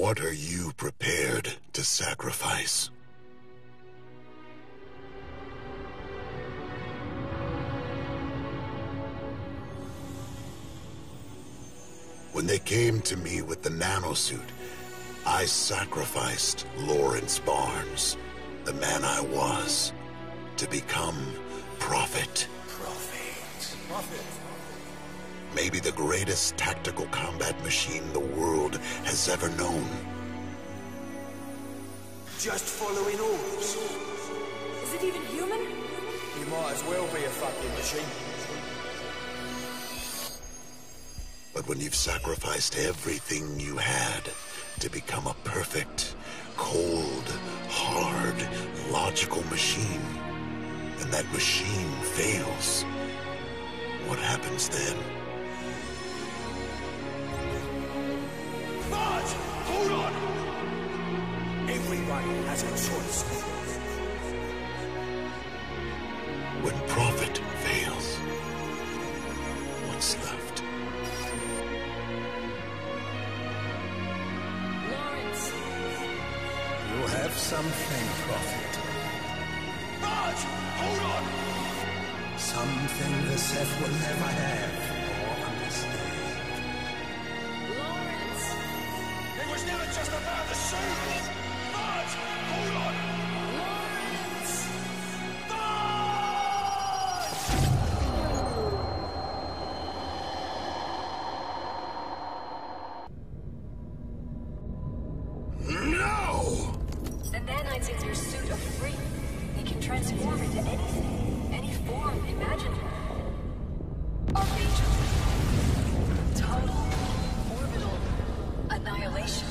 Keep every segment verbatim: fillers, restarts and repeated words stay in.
What are you prepared to sacrifice? When they came to me with the nanosuit, I sacrificed Lawrence Barnes, the man I was, to become Prophet. Prophet. Prophet. Maybe the greatest tactical combat machine the world has ever known. Just following orders. Is it even human? He might as well be a fucking machine. But when you've sacrificed everything you had to become a perfect, cold, hard, logical machine, and that machine fails, what happens then? But, hold on! Everybody has a choice. When Prophet fails, what's left? Lawrence! You have something, Prophet. But, hold on! Something the Seth will never have or understand. Lawrence! It was never just about the suit! But, hold on! Lawrence! No! The nanites in your suit are free. They can transform into anything, any form imaginable. Archangel. Total orbital annihilation.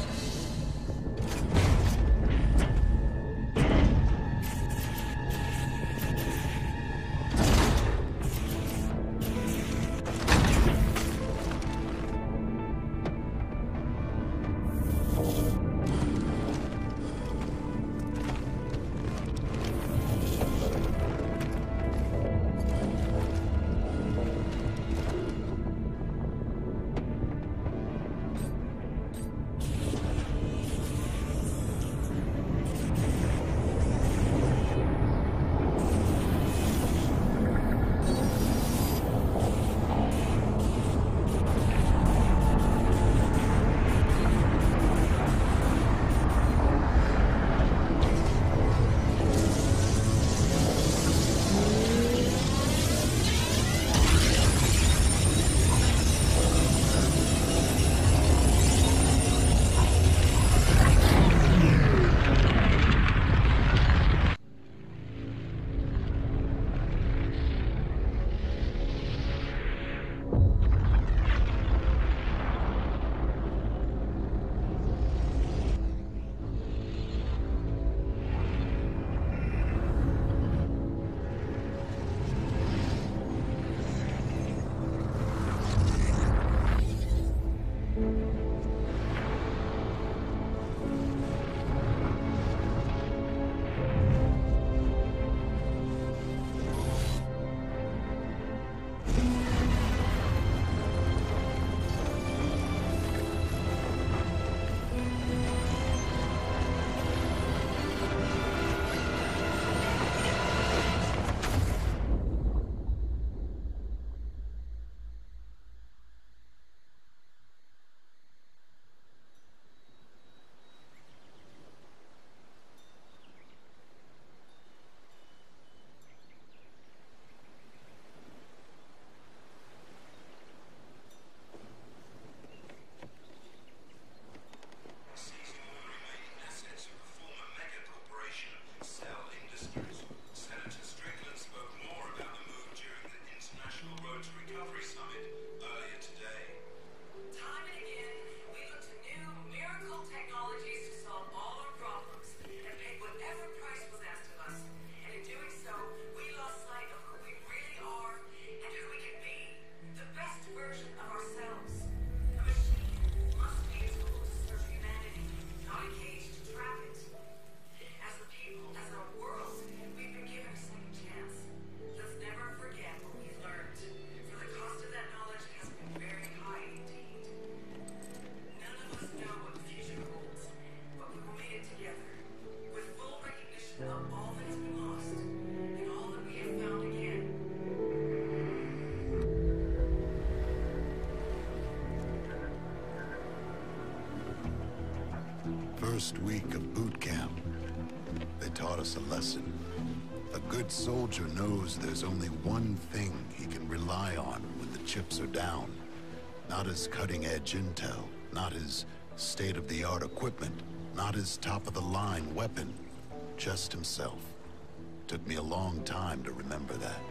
first week of boot camp, they taught us a lesson. A good soldier knows there's only one thing he can rely on when the chips are down. Not his cutting-edge intel, not his state-of-the-art equipment, not his top-of-the-line weapon, just himself. Took me a long time to remember that.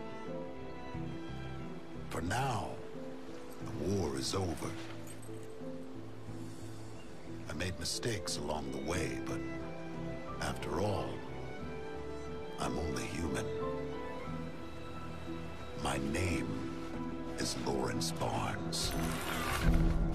For now, the war is over. I made mistakes along the way, but after all, I'm only human. My name is Lawrence Barnes.